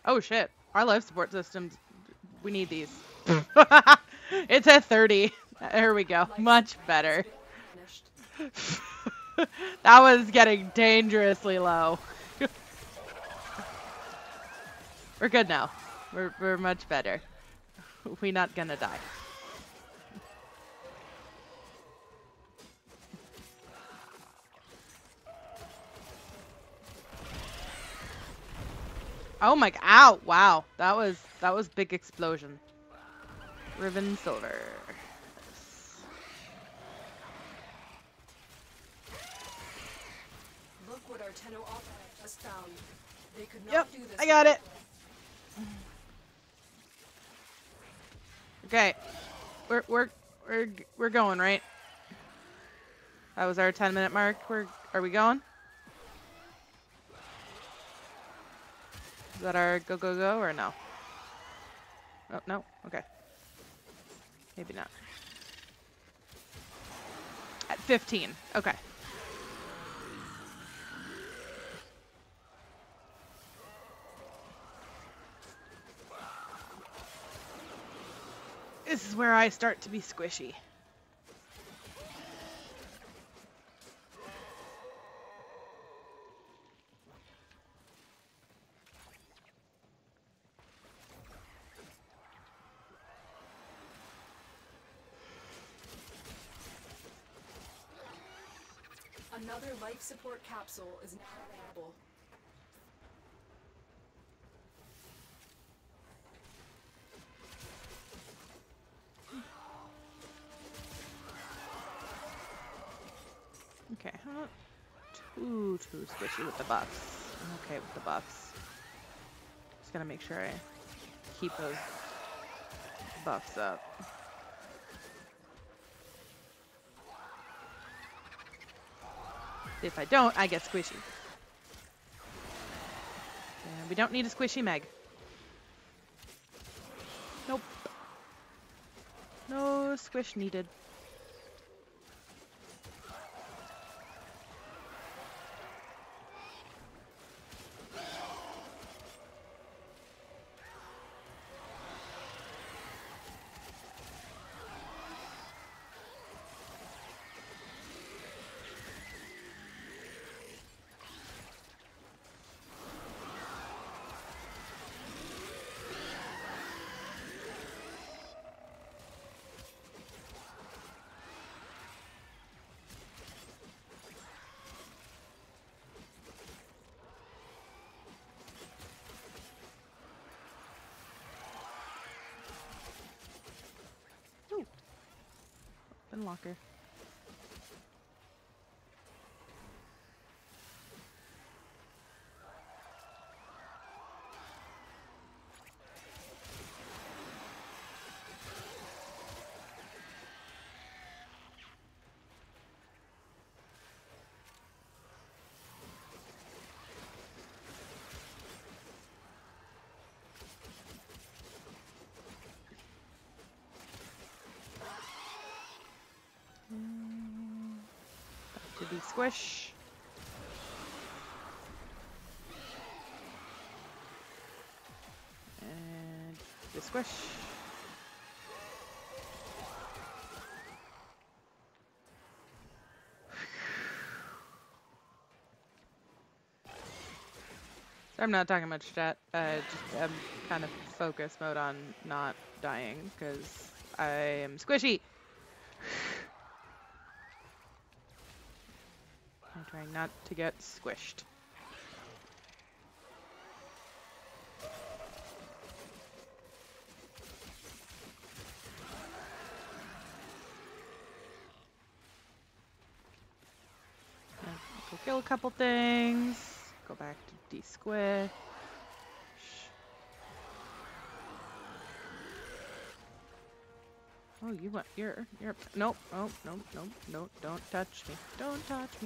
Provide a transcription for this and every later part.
Oh shit. Our life support systems, we need these. It's at 30. There we go. Much better. That was getting dangerously low. We're good now. We're much better. We not gonna die. Oh my, ow, wow. That was big explosion. Riven silver. Look what our Tenno op just found. They could not Yep, do this. I got it. Okay. We're going, right? That was our 10-minute mark. Are we going? Is that our go go go or no? Oh, no. Okay. Maybe not. At 15. Okay. This is where I start to be squishy. Another life support capsule is now available. Okay, I'm not too squishy with the buffs. I'm okay with the buffs. Just gotta make sure I keep those buffs up. If I don't, I get squishy. And we don't need a squishy Meg. Nope. No squish needed. Ooh. Open locker. To be squish. And the squish. So I'm not talking much chat. I'm kind of focus mode on not dying because I am squishy. I'm trying not to get squished. Go kill a couple things. Go back to de-squish. Oh, you're nope, oh, nope, don't touch me. Don't touch me.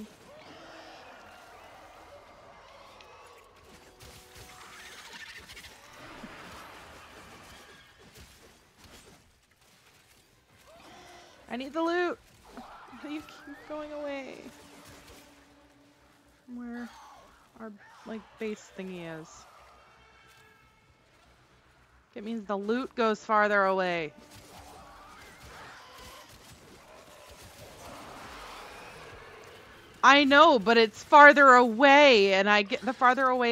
I need the loot! You keep going away from where our, like, base thingy is. It means the loot goes farther away. I know, but it's farther away, and I get the farther away